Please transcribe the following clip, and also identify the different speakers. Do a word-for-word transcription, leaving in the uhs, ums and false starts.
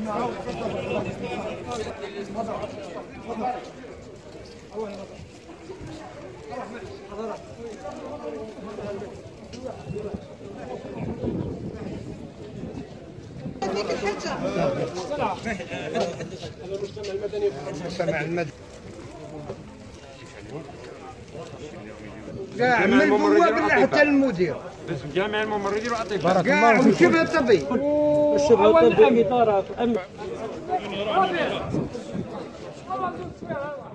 Speaker 1: المجتمع المدني كاع من البواب حتى المدير
Speaker 2: بس جامع الممرضين وعطيك
Speaker 1: بارك الله فيك. والشبه الطبي
Speaker 3: الشبه الطبي طرف